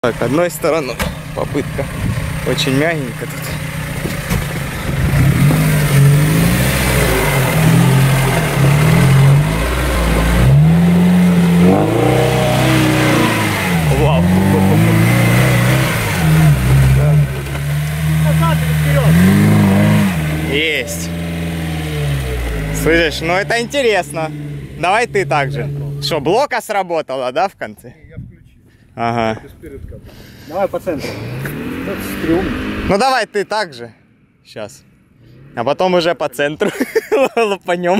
Так, одной стороной попытка. Очень мягенько тут. Вау. Есть. Слышишь, ну это интересно. Давай ты так же. Что, блока сработала, да, в конце? Я включил. Ага. Давай по центру. Ну давай ты так же. Сейчас. А потом уже по центру лопанем.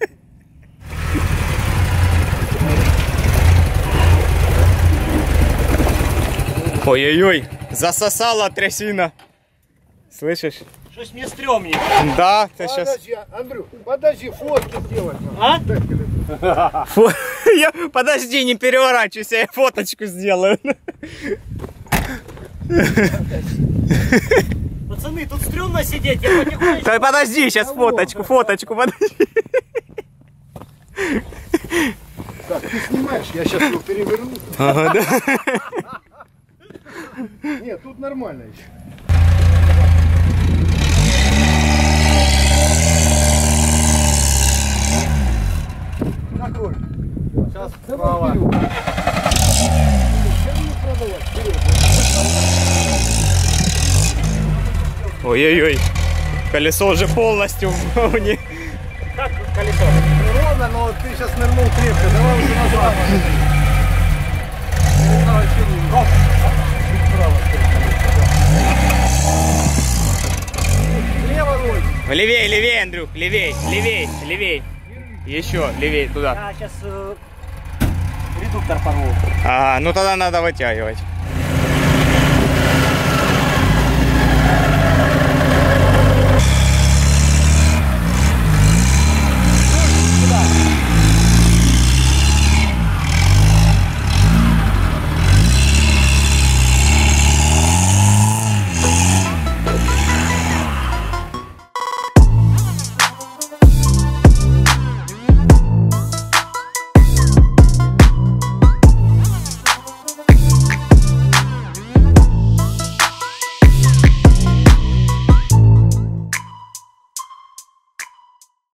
Ой-ой-ой, засосала трясина. Слышишь? Что-то мне стрёмнее. Да, ты сейчас... Подожди, Андрюх, подожди, фотки сделать. А? Подожди, не переворачивайся, я фоточку сделаю. Пацаны, тут стрёмно сидеть, я потихонечку... Да подожди, сейчас фоточку, подожди. Так, ты снимаешь, я сейчас его переверну. Ага, да. Нет, тут нормально еще. Какой? Сейчас вправо. Ой-ой-ой, колесо уже полностью вне. Как колесо? Ровно, но ты сейчас нырнул крепко. Давай уже назад. Лево руль. Левей, левей, Андрюх, левей. Еще левей туда. Я сейчас редуктор порву. Ага, ну тогда надо вытягивать.